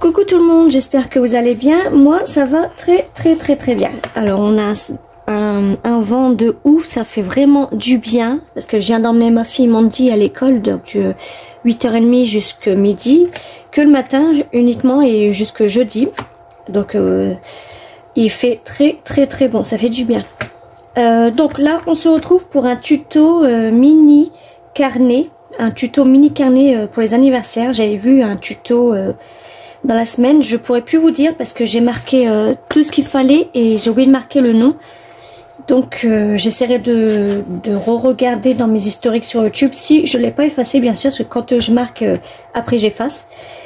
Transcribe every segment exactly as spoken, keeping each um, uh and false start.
Coucou tout le monde, j'espère que vous allez bien. Moi ça va très très très très bien. Alors on a un, un vent de ouf, ça fait vraiment du bien. Parce que je viens d'emmener ma fille Mandy à l'école, donc de huit heures trente jusqu'à midi. Que le matin uniquement et jusque jeudi. Donc euh, il fait très très très bon, ça fait du bien. Euh, donc là on se retrouve pour un tuto euh, mini carnet. Un tuto mini carnet euh, pour les anniversaires. J'avais vu un tuto... Euh, dans la semaine, je pourrais plus vous dire parce que j'ai marqué euh, tout ce qu'il fallait et j'ai oublié de marquer le nom. Donc euh, j'essaierai de, de re-regarder dans mes historiques sur YouTube si je ne l'ai pas effacé, bien sûr, parce que quand euh, je marque, euh, après j'efface.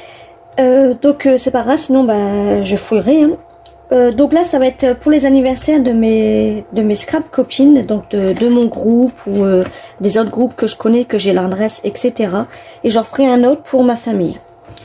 Euh, donc euh, c'est pas grave, sinon bah, je fouillerai. Hein. Euh, donc là ça va être pour les anniversaires de mes, de mes scrap copines, donc de, de mon groupe ou euh, des autres groupes que je connais, que j'ai l'adresse, et cetera. Et j'en ferai un autre pour ma famille.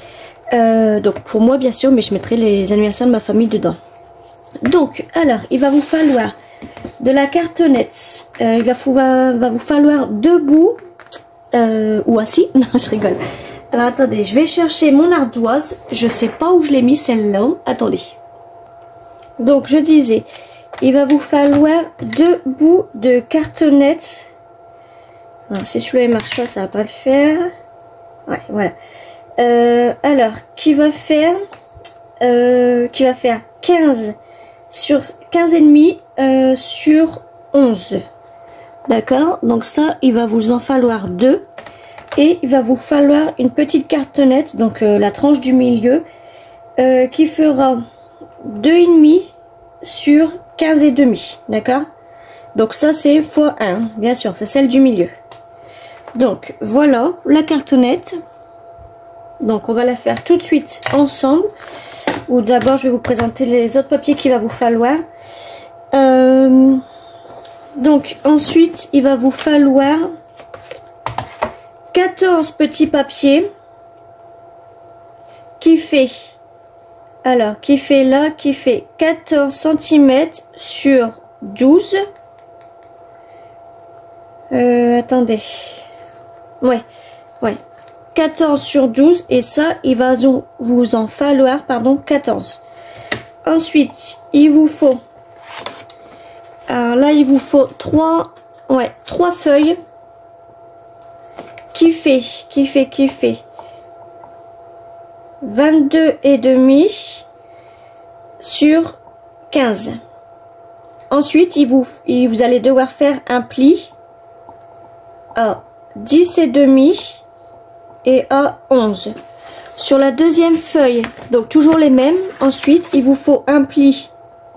Euh, donc pour moi bien sûr, mais je mettrai les anniversaires de ma famille dedans. Donc alors il va vous falloir de la cartonnette, euh, il va, va, va vous falloir debout euh, ou assis, non je rigole. Alors attendez, je vais chercher mon ardoise, je sais pas où je l'ai mis celle-là, attendez. Donc je disais, il va vous falloir deux bouts de cartonnette. Alors, si celui-là il marche pas, ça va pas le faire. Ouais, voilà. Euh, alors, qui va faire euh, qui va faire quinze sur quinze et demi euh, sur onze. D'accord? Donc ça, il va vous en falloir deux. Et il va vous falloir une petite cartonnette, donc euh, la tranche du milieu, euh, qui fera deux et demi sur quinze et demi. D'accord? Donc ça, c'est fois un, bien sûr, c'est celle du milieu. Donc, voilà la cartonnette. Donc on va la faire tout de suite ensemble. Ou d'abord je vais vous présenter les autres papiers qu'il va vous falloir. Euh, donc ensuite il va vous falloir quatorze petits papiers. Qui fait alors qui fait là qui fait quatorze centimètres sur douze. Euh, attendez. Ouais. Ouais. quatorze sur douze et ça il va vous en falloir pardon quatorze. Ensuite il vous faut alors là il vous faut trois ouais trois feuilles qui fait qui fait qui fait vingt-deux et demi sur quinze. Ensuite il vous il, vous allez devoir faire un pli à dix et demi et à onze. Sur la deuxième feuille, donc toujours les mêmes. Ensuite il vous faut un pli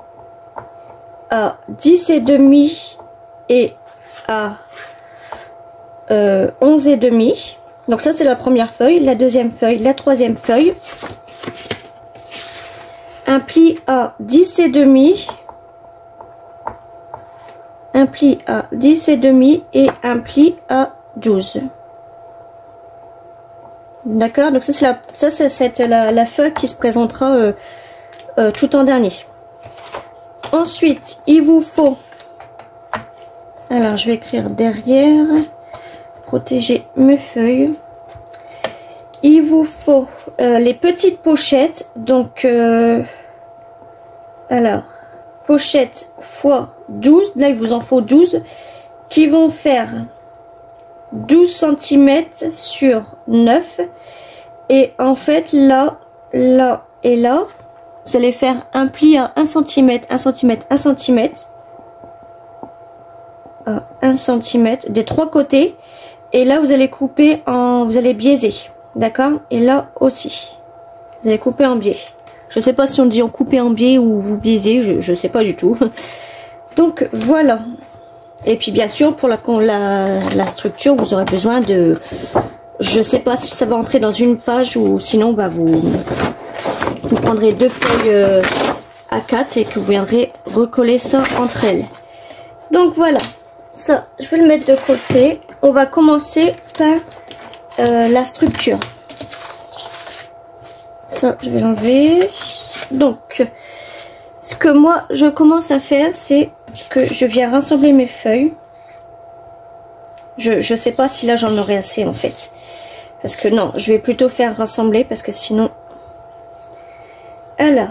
à dix et demi et à euh, onze et demi. Donc ça c'est la première feuille, la deuxième feuille, la troisième feuille, un pli à dix et demi, un pli à dix et demi et un pli à douze. D'accord, donc ça c'est la, ça c'est la, la feuille qui se présentera euh, euh, tout en dernier. Ensuite, il vous faut, alors je vais écrire derrière, protéger mes feuilles. Il vous faut euh, les petites pochettes, donc euh, alors pochette fois douze, là il vous en faut douze, qui vont faire douze centimètres sur neuf. Et en fait là là et là vous allez faire un pli à un centimètre, un centimètre, un centimètre, à un centimètre des trois côtés. Et là vous allez couper en, vous allez biaiser, d'accord? Et là aussi vous allez couper en biais. Je sais pas si on dit en couper en biais ou vous biaisez, je, je sais pas du tout. Donc voilà. Et puis bien sûr pour la, la, la structure vous aurez besoin de, je sais pas si ça va entrer dans une page ou sinon bah vous, vous prendrez deux feuilles euh, A quatre et que vous viendrez recoller ça entre elles. Donc voilà, ça je vais le mettre de côté. On va commencer par euh, la structure. Ça je vais l'enlever. Donc ce que moi je commence à faire, c'est que je viens rassembler mes feuilles. Je je sais pas si là j'en aurai assez en fait, parce que non, je vais plutôt faire rassembler parce que sinon Alors,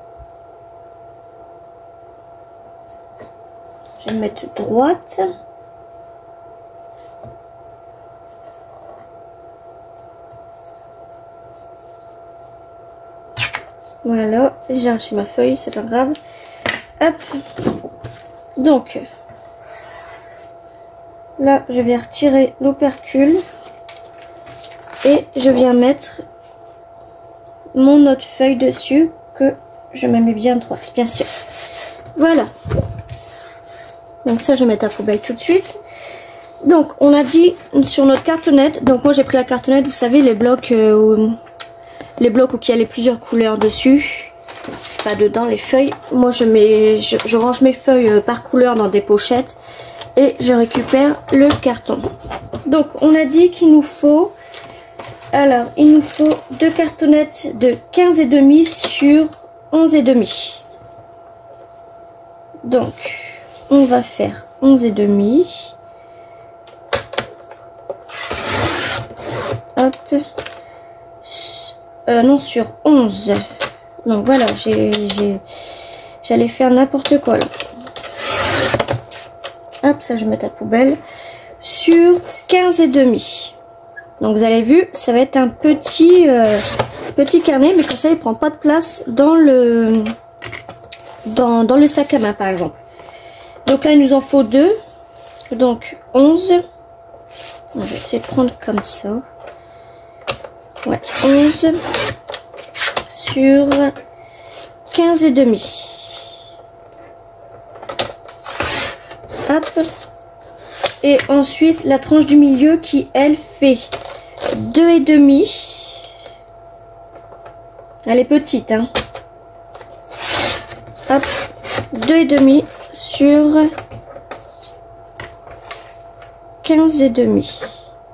je vais mettre droite. Voilà, j'ai arraché ma feuille, c'est pas grave. Hop. Donc, là, je viens retirer l'opercule et je viens mettre mon autre feuille dessus que je me mets bien droite, bien sûr. Voilà. Donc ça, je vais mettre à poubelle tout de suite. Donc, on a dit sur notre cartonnette, donc moi j'ai pris la cartonnette, vous savez, les blocs... Euh, les blocs où il y a les plusieurs couleurs dessus, pas dedans les feuilles. Moi je mets, je, je range mes feuilles par couleur dans des pochettes et je récupère le carton. Donc on a dit qu'il nous faut, alors il nous faut deux cartonnettes de quinze et demi sur onze et demi. Donc on va faire onze et demi. Hop. Euh, non, sur onze. Donc voilà, j'ai j'allais faire n'importe quoi là. Hop, ça je vais mettre à poubelle. Sur quinze et demi. Donc vous avez vu, ça va être un petit euh, petit carnet, mais comme ça il prend pas de place dans le dans, dans le sac à main par exemple. Donc là il nous en faut deux. Donc onze. On va essayer de prendre comme ça. Ouais, onze sur quinze et demi. Hop. Et ensuite la tranche du milieu qui elle fait deux et demi. Elle est petite, hein. Hop, deux et demi sur quinze et demi.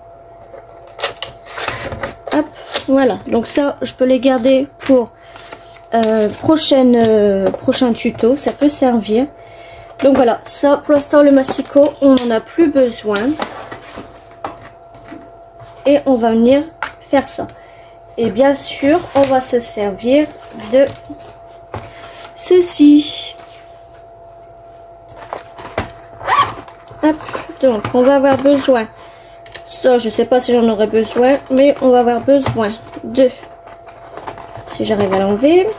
Hop, voilà. Donc ça, je peux les garder pour euh, prochaine, euh, prochain tuto. Ça peut servir. Donc voilà, ça pour l'instant le masticot, on n'en a plus besoin. Et on va venir faire ça. Et bien sûr, on va se servir de ceci. Hop, donc on va avoir besoin. Ça, je sais pas si j'en aurai besoin, mais on va avoir besoin de, si j'arrive à l'enlever,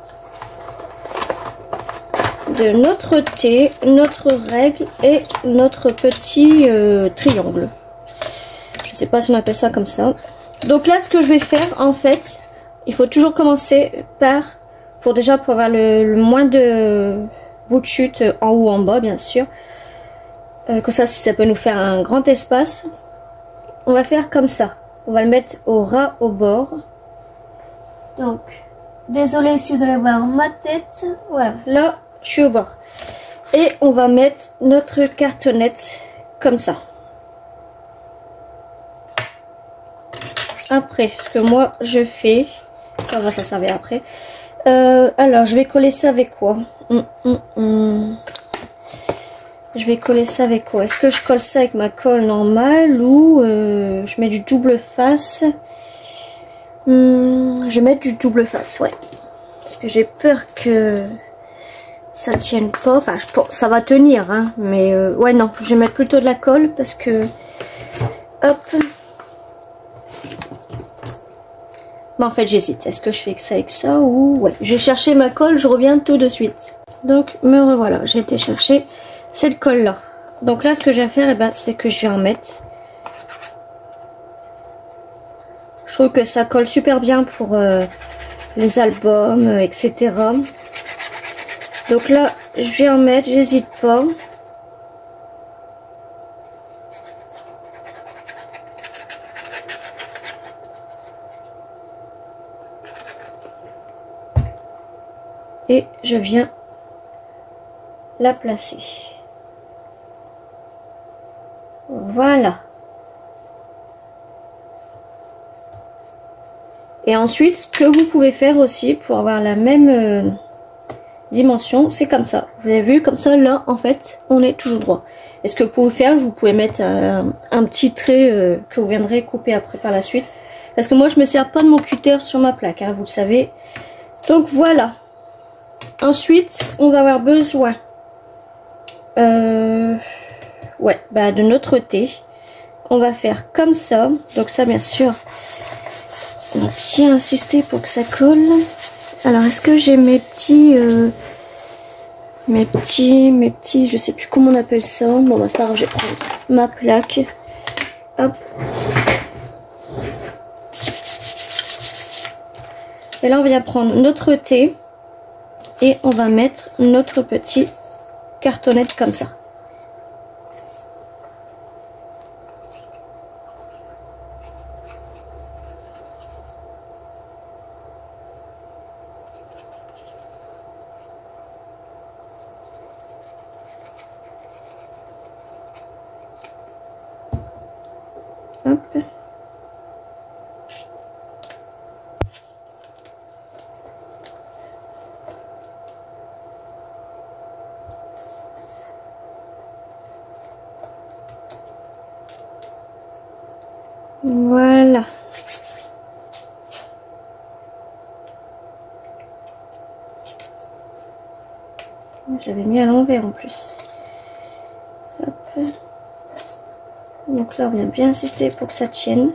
de notre thé, notre règle et notre petit euh, triangle. Je sais pas si on appelle ça comme ça. Donc là, ce que je vais faire, en fait, il faut toujours commencer par, pour déjà pour avoir le, le moins de bout de chute en haut en bas, bien sûr. Euh, comme ça, si ça peut nous faire un grand espace. On va faire comme ça. On va le mettre au ras au bord. Donc, désolé si vous allez voir ma tête. Voilà, là, je suis au bord. Et on va mettre notre cartonnette comme ça. Après, ce que moi je fais, ça va s'en servir après. Euh, alors, je vais coller ça avec quoi? hum, hum, hum. Je vais coller ça avec quoi? Est-ce que je colle ça avec ma colle normale ou euh, je mets du double face? hum, Je vais mettre du double face, ouais. Parce que j'ai peur que ça ne tienne pas. Enfin, je pense, ça va tenir, hein. Mais euh, ouais, non, je vais mettre plutôt de la colle parce que... Hop. Mais en fait, j'hésite. Est-ce que je fais que ça avec ça ou... Ouais, je vais chercher ma colle, je reviens tout de suite. Donc, me revoilà. J'ai été chercher cette colle là. Donc là, ce que je vais faire, eh ben, c'est que je vais en mettre. Je trouve que ça colle super bien pour euh, les albums, euh, et cetera. Donc là, je vais en mettre, j'hésite pas. Et je viens la placer. Voilà. Et ensuite, ce que vous pouvez faire aussi pour avoir la même euh, dimension, c'est comme ça. Vous avez vu, comme ça, là, en fait, on est toujours droit. Et ce que vous pouvez faire, vous pouvez mettre euh, un petit trait euh, que vous viendrez couper après par la suite. Parce que moi, je me sers pas de mon cutter sur ma plaque, hein, vous le savez. Donc voilà. Ensuite, on va avoir besoin euh, ouais, bah, de notre thé. On va faire comme ça. Donc ça, bien sûr, on va bien insister pour que ça colle. Alors, est-ce que j'ai mes petits... Euh, mes petits... Mes petits... Je sais plus comment on appelle ça. Bon, bah, c'est pas grave, je vais prendre ma plaque. Hop. Et là, on va prendre notre thé. Et on va mettre notre petit cartonnette comme ça. Hop. Voilà. J'avais mis à l'envers en plus. Hop. Donc là, on vient bien insister pour que ça tienne.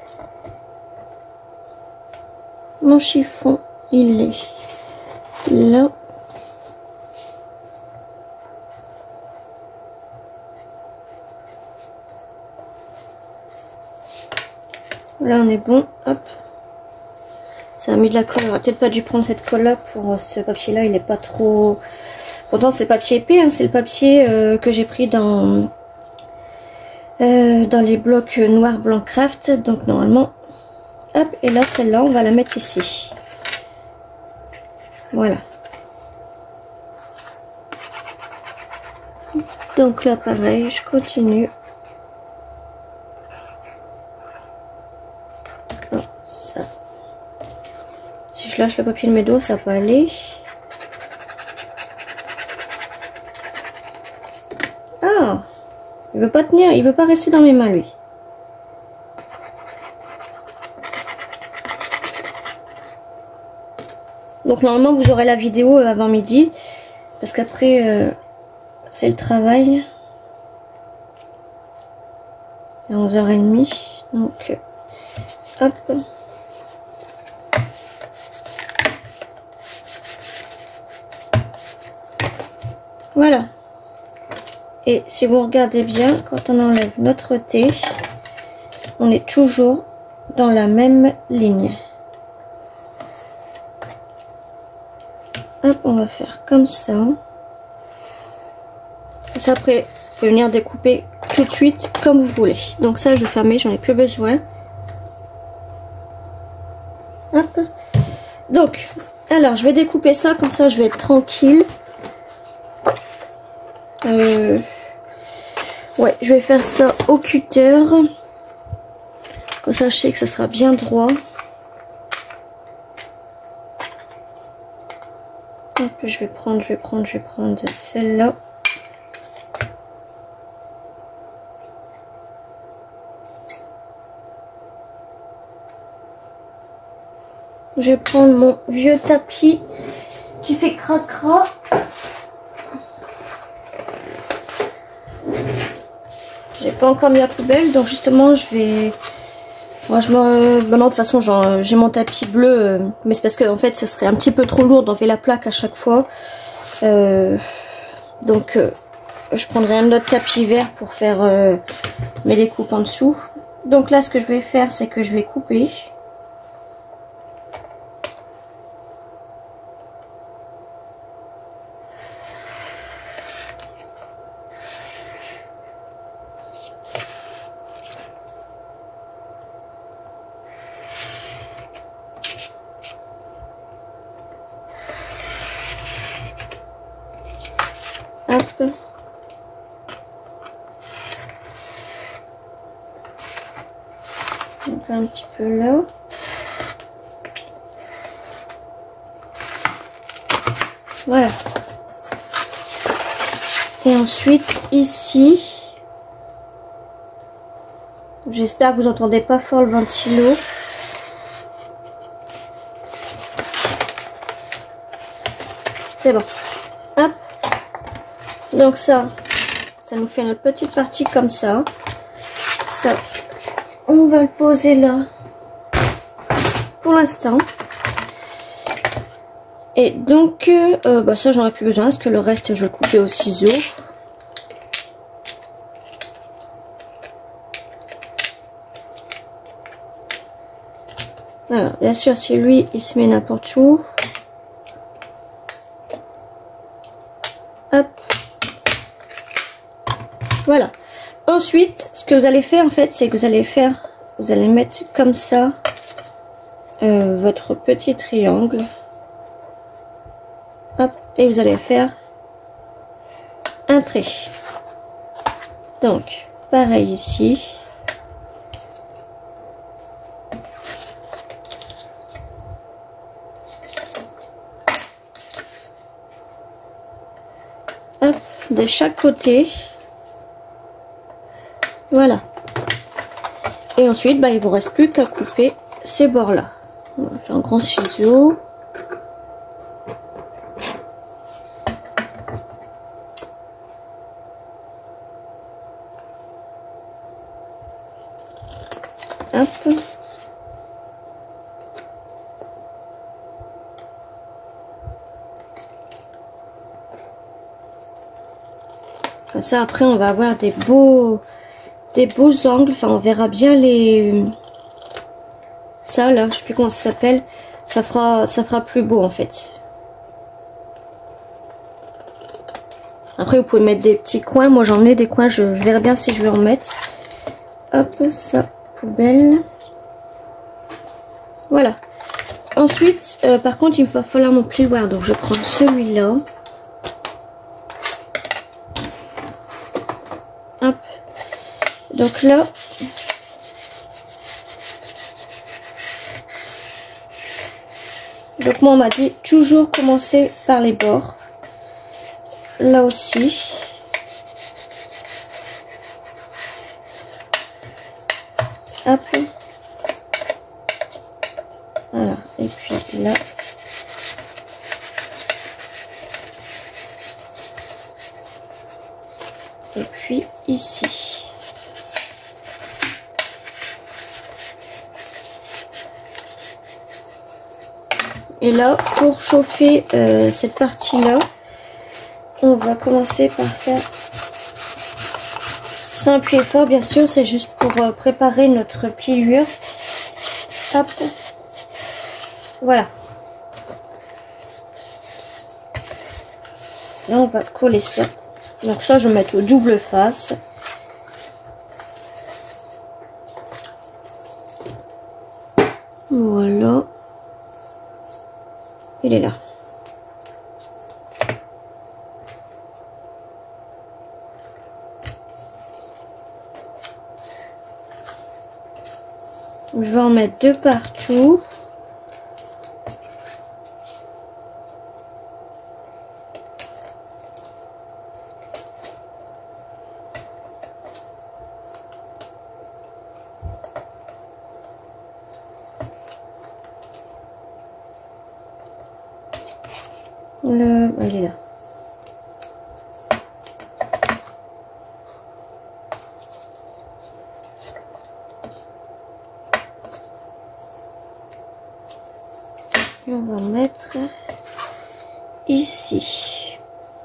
Mon chiffon, il est là. Là, on est bon. Hop. Ça a mis de la colle. J'aurais peut-être pas dû prendre cette colle-là pour ce papier-là. Il est pas trop... Pourtant, c'est papier épais. Hein. C'est le papier euh, que j'ai pris dans... Euh, dans les blocs noir blanc craft. Donc, normalement... Hop. Et là, celle-là, on va la mettre ici. Voilà. Donc là, pareil, je continue. Si je lâche le papier de mes doigts, ça peut aller. Ah, il veut pas tenir, il veut pas rester dans mes mains, lui. Donc normalement, vous aurez la vidéo avant midi, parce qu'après, euh, c'est le travail. À onze heures trente, donc, hop. Voilà. Et si vous regardez bien, quand on enlève notre thé, on est toujours dans la même ligne. Hop, on va faire comme ça. Et ça, après, vous pouvez venir découper tout de suite comme vous voulez. Donc ça, je vais fermer, j'en ai plus besoin. Hop. Donc, alors, je vais découper ça, comme ça, je vais être tranquille. Euh, ouais, je vais faire ça au cutter. Comme ça, je sais que ça sera bien droit. Hop, je vais prendre, je vais prendre, je vais prendre celle-là. Je vais prendre mon vieux tapis qui fait cracra. J'ai pas encore mis à la poubelle, donc justement je vais... Moi, je me... ben non, de toute façon j'ai mon tapis bleu, mais c'est parce que en fait ça serait un petit peu trop lourd d'enlever la plaque à chaque fois. Euh... Donc euh, je prendrai un autre tapis vert pour faire euh, mes découpes en dessous. Donc là ce que je vais faire, c'est que je vais couper. Hop. Donc un petit peu là. Voilà. Et ensuite ici, j'espère que vous entendez pas fort le ventilo. C'est bon. Hop. Donc ça, ça nous fait notre petite partie comme ça. Ça, on va le poser là pour l'instant. Et donc, euh, bah ça j'en ai plus besoin parce que le reste je le coupais au ciseau. Alors, bien sûr, si lui il se met n'importe où. Hop. Voilà. Ensuite, ce que vous allez faire en fait, c'est que vous allez faire, vous allez mettre comme ça euh, votre petit triangle. Hop, et vous allez faire un trait. Donc, pareil ici. Hop, de chaque côté. Voilà. Et ensuite, bah, il vous reste plus qu'à couper ces bords-là. On va faire un grand ciseau. Hop. Comme ça, après, on va avoir des beaux, des beaux angles. Enfin, on verra bien les... Ça, là, je sais plus comment ça s'appelle. Ça fera, ça fera plus beau, en fait. Après, vous pouvez mettre des petits coins. Moi, j'en ai des coins. Je, je verrai bien si je vais en mettre. Hop, ça, poubelle. Voilà. Ensuite, euh, par contre, il va falloir mon plioir. Donc, je prends celui-là. Hop. Donc là, donc moi on m'a dit toujours commencer par les bords. Là aussi. Hop. Voilà. Et puis là. Et puis ici. Et là, pour chauffer euh, cette partie-là, on va commencer par faire, sans appuyer fort, bien sûr, c'est juste pour euh, préparer notre pliure. Hop. Voilà. Là, on va coller ça. Donc ça, je vais mettre au double face. Voilà. Il est là. Je vais en mettre deux partout. Le... Elle est là. Et on va mettre ici.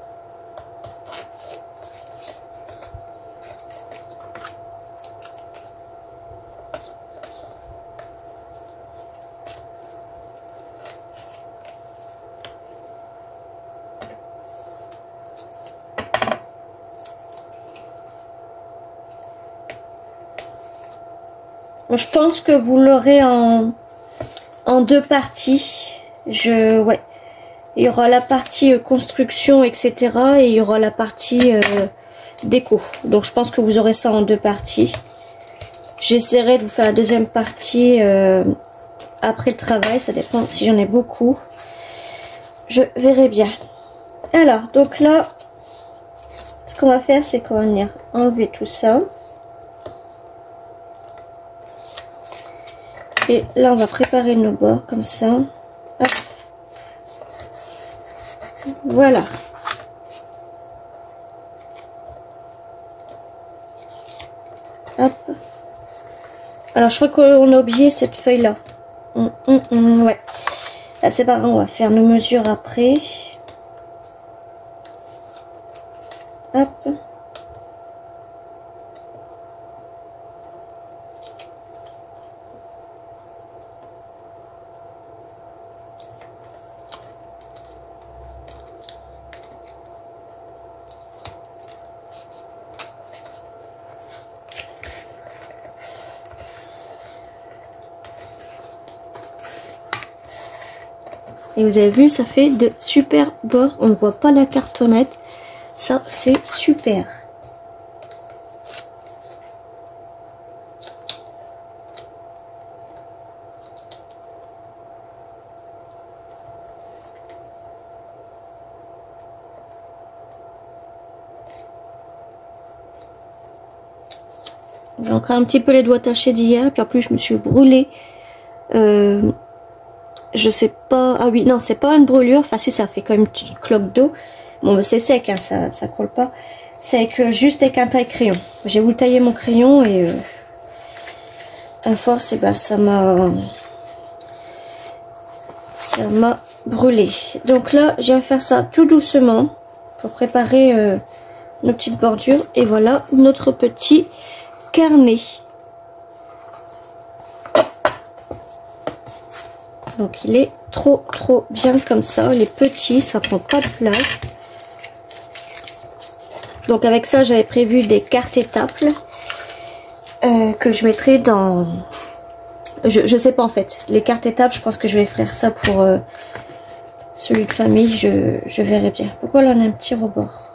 Je pense que vous l'aurez en, en deux parties. Je, ouais. Il y aura la partie euh, construction, et cetera. Et il y aura la partie euh, déco. Donc je pense que vous aurez ça en deux parties. J'essaierai de vous faire la deuxième partie euh, après le travail. Ça dépend si j'en ai beaucoup. Je verrai bien. Alors, donc là, ce qu'on va faire, c'est qu'on va venir enlever tout ça. Et là, on va préparer nos bords comme ça. Hop. Voilà. Hop. Alors, je crois qu'on a oublié cette feuille-là. Hum, hum, hum, ouais. Là, c'est pas grave, on va faire nos mesures après. Hop. Et vous avez vu, ça fait de super bords. On ne voit pas la cartonnette. Ça, c'est super. J'ai encore un petit peu les doigts tachés d'hier. Puis en plus, je me suis brûlée. Euh, je sais pas. Ah oui, non, c'est pas une brûlure. Enfin, si, ça fait quand même une petite cloque d'eau. Bon, ben, c'est sec, hein, ça, ça colle pas. C'est avec, euh, juste avec un taille-crayon. J'ai voulu tailler mon crayon et euh, à force, et ben, ça m'a ça m'a brûlé. Donc là, je vais faire ça tout doucement pour préparer euh, nos petites bordures. Et voilà notre petit carnet. Donc il est trop trop bien comme ça. Il est petit, ça prend pas de place. Donc avec ça, j'avais prévu des cartes étapes euh, que je mettrai dans... Je, je sais pas en fait. Les cartes étapes, je pense que je vais faire ça pour euh, celui de famille. Je, je verrai bien. Pourquoi là on a un petit rebord?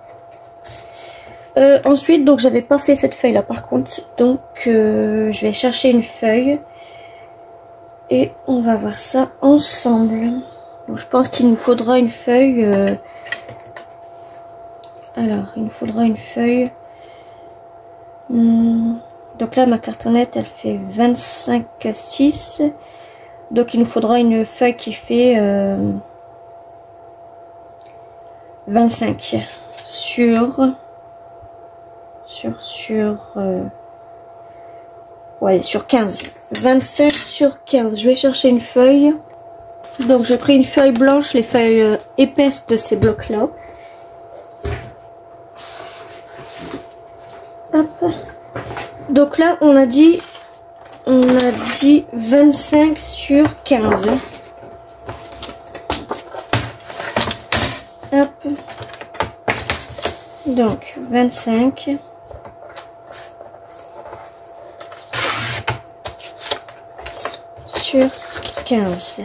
Euh, ensuite, donc j'avais pas fait cette feuille là par contre. Donc euh, je vais chercher une feuille. Et on va voir ça ensemble. Donc je pense qu'il nous faudra une feuille... Euh, Alors, il nous faudra une feuille. Hum, donc là, ma cartonnette, elle fait vingt-cinq à six. Donc il nous faudra une feuille qui fait euh, vingt-cinq sur... Sur... Sur... Euh, ouais, sur quinze. vingt-cinq sur quinze. Je vais chercher une feuille. Donc j'ai pris une feuille blanche, les feuilles euh, épaisses de ces blocs-là. Hop. Donc là, on a dit, on a dit vingt-cinq sur quinze. Hop. Donc vingt-cinq. Sur quinze.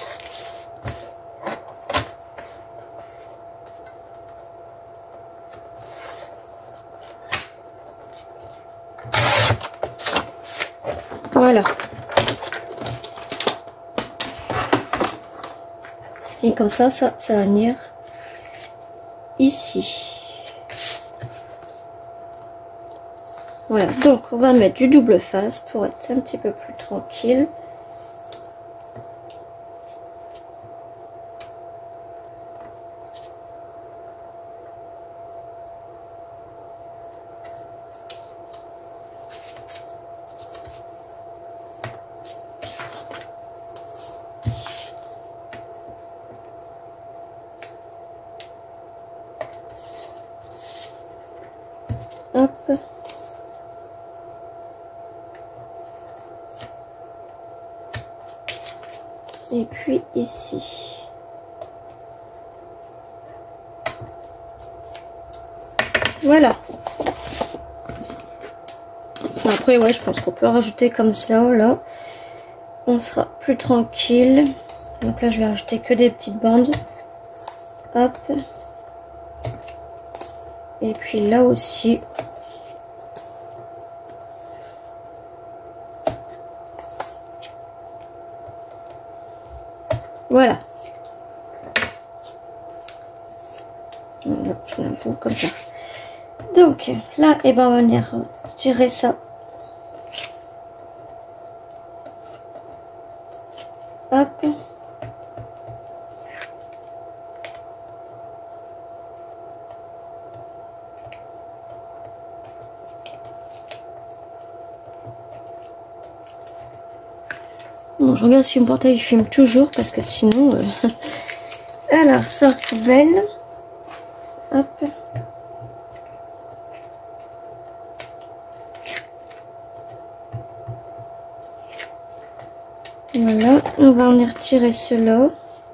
Voilà. Et comme ça, ça, ça va venir ici. Voilà. Donc, on va mettre du double face pour être un petit peu plus tranquille. Hop. Et puis ici. Voilà. Après, ouais, je pense qu'on peut rajouter comme ça, là. On sera plus tranquille. Donc là, je vais rajouter que des petites bandes. Hop. Et puis là aussi. Voilà. Je fais un peu comme ça. Donc là, et eh ben, on va venir tirer ça. Hop. Bon, je regarde si mon portable filme toujours parce que sinon... Euh... Alors, sort poubelle. Hop. Voilà, on va en y retirer cela.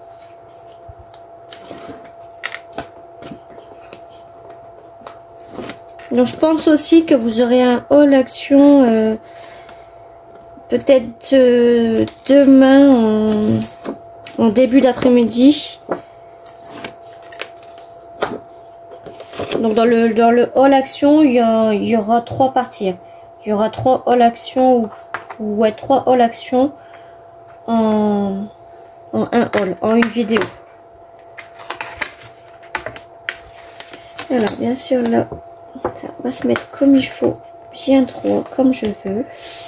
Donc je pense aussi que vous aurez un haul action euh, peut-être euh, demain en, en début d'après-midi. Donc dans le dans le haul action, il y, a, il y aura trois parties. Il y aura trois haul action ou, ou ouais, trois haul action en, en un haul, en une vidéo. Alors bien sûr là, ça va se mettre comme il faut, bien droit, comme je veux.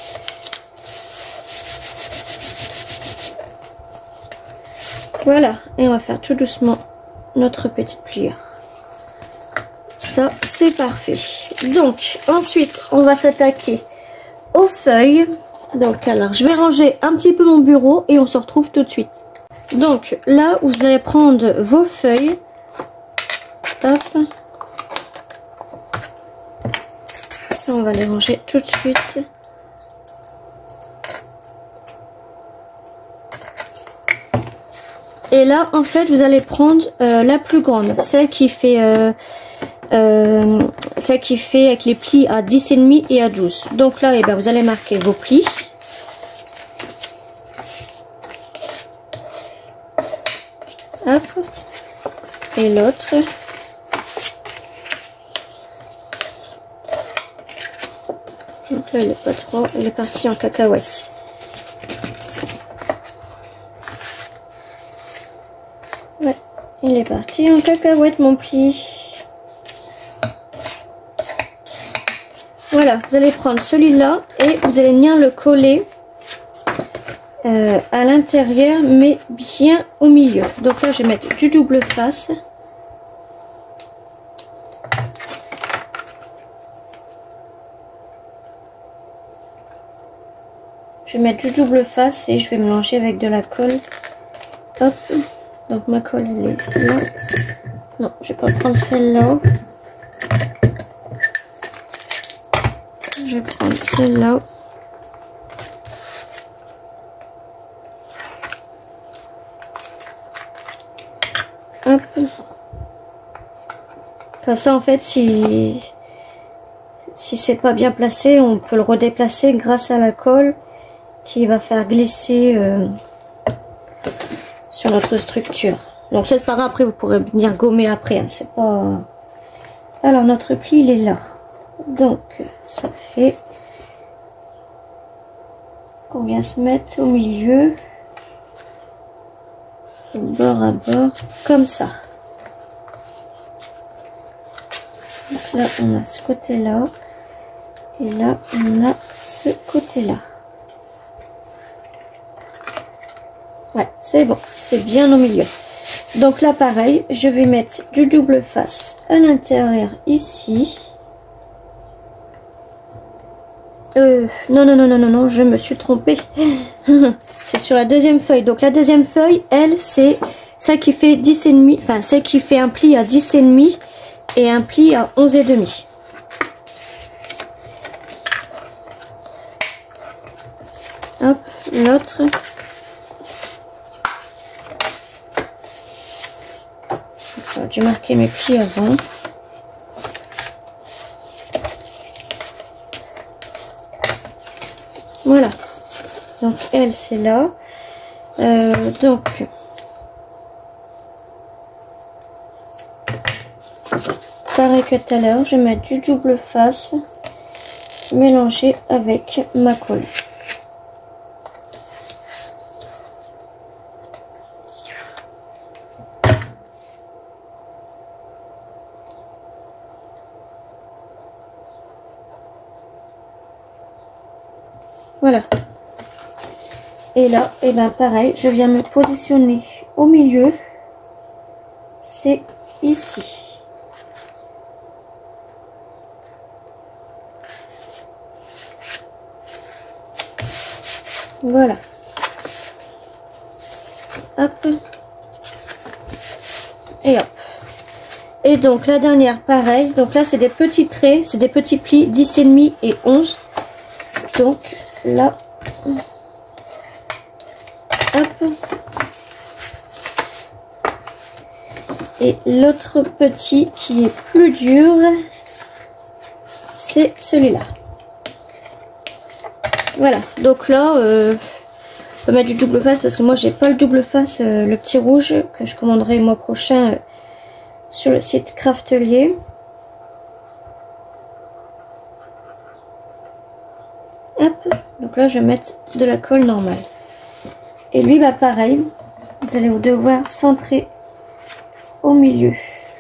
Voilà, et on va faire tout doucement notre petite pliure. Ça, c'est parfait. Donc, ensuite, on va s'attaquer aux feuilles. Donc, alors, je vais ranger un petit peu mon bureau et on se retrouve tout de suite. Donc, là, vous allez prendre vos feuilles. Hop. On va les ranger tout de suite. Et là, en fait, vous allez prendre euh, la plus grande, celle qui fait, euh, euh, celle qui fait avec les plis à dix virgule cinq et à douze. Donc là, eh ben, vous allez marquer vos plis. Hop. Et l'autre. Donc là, il est pas trop, il est parti en cacahuète. Ouais, il est parti en cacahuète mon pli. Voilà, vous allez prendre celui-là et vous allez venir le coller euh, à l'intérieur, mais bien au milieu. Donc là, je vais mettre du double face. Je vais mettre du double face et je vais mélanger avec de la colle. Hop. Donc ma colle elle est là. Non, je vais pas prendre celle-là. Je vais prendre celle-là. Hop. Comme ça en fait si si c'est pas bien placé, on peut le redéplacer grâce à la colle qui va faire glisser euh, sur notre structure. Donc ça c'est pas grave, après vous pourrez venir gommer après, hein, c'est pas... Alors notre pli il est là. Donc ça fait qu'on vient se mettre au milieu, bord à bord, comme ça. Donc là on a ce côté là, et là on a ce côté là. Ouais, c'est bon, c'est bien au milieu. Donc là pareil, je vais mettre du double face à l'intérieur ici. Euh, non, non, non, non, non, non, je me suis trompée. C'est sur la deuxième feuille. Donc la deuxième feuille, elle, c'est celle qui fait dix virgule cinq, enfin celle qui fait un pli à dix virgule cinq et un pli à onze virgule cinq. Hop, l'autre. J'ai marqué mes plis avant. Voilà. Donc elle c'est là. Euh, donc pareil que tout à l'heure, je vais mettre du double face mélangé avec ma colle. Voilà. Et là, et ben pareil, je viens me positionner au milieu. C'est ici. Voilà. hop, et hop. Et donc la dernière pareil, donc là c'est des petits traits, c'est des petits plis dix et demi et onze. Donc là, hop. Et l'autre petit qui est plus dur, c'est celui-là. Voilà, donc là, euh, on peut mettre du double face parce que moi j'ai pas le double face, euh, le petit rouge que je commanderai le mois prochain euh, sur le site Craftelier. Hop, donc là je vais mettre de la colle normale. Et lui, bah pareil, vous allez devoir centrer au milieu.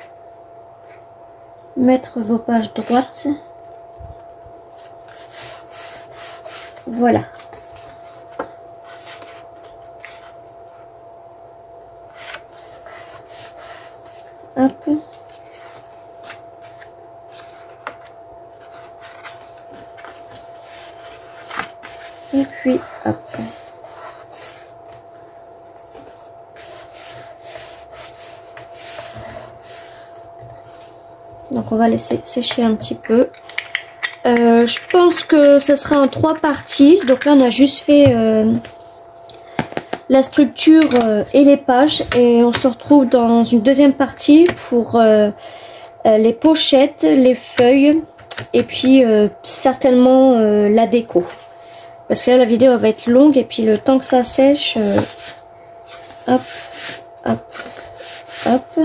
Mettre vos pages droites. Voilà. Hop. Et puis hop. Donc on va laisser sécher un petit peu. Euh, je pense que ce sera en trois parties. Donc là on a juste fait euh, la structure euh, et les pages. Et on se retrouve dans une deuxième partie pour euh, euh, les pochettes, les feuilles. Et puis euh, certainement euh, la déco. Parce que là la vidéo va être longue. Et puis le temps que ça sèche. Euh, hop, hop, hop.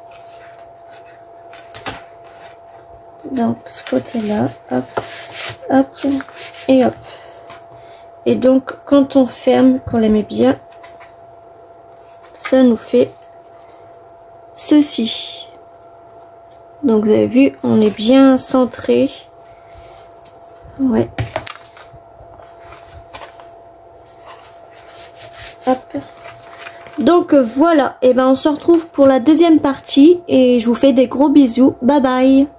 Donc ce côté là, hop, hop, et hop. Et donc quand on ferme, qu'on les met bien, ça nous fait ceci. Donc vous avez vu, on est bien centré. Ouais. Hop. Donc voilà, et ben on se retrouve pour la deuxième partie et je vous fais des gros bisous. Bye bye.